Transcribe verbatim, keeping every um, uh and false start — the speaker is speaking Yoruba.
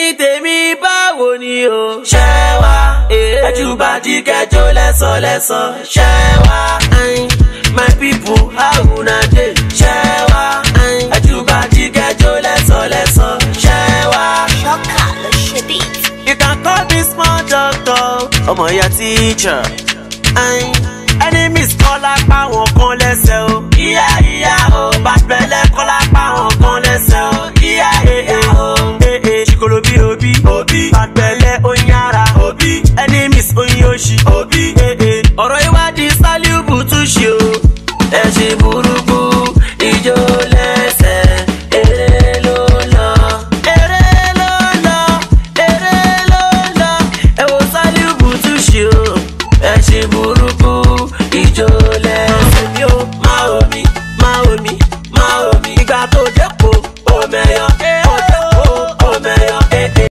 ẹ̀yin tèmi báwo ni o. ṣẹ́wà ẹ̀júbàdí kẹjọ lẹ́sọ̀ lẹ́sọ̀. ṣẹ́wà my people how una dey. ṣẹ́wà ẹ̀júbàdí kẹjọ lẹ́sọ̀ lẹ́sọ̀. ṣẹ́wà. ṣọ́kà ló ṣe bí. You can call me small doctor. ọmọ ya teacher. Enemies kọ́ lápá wọn kan lẹ́sẹ̀ o. Ìyá ìyá o. Bàbẹ̀lẹ̀ kọ́ lápá wọn kan lẹ́sẹ̀ o. Ìyá ìyá o. Ṣìkòlò bí òbí. Òbí. Bàbẹ̀lẹ̀ oyin ara. Òbí. Enemies oyin oṣì. Òbí. Ọ̀rọ̀ ìwádìí Sálíù Bùtúṣì o.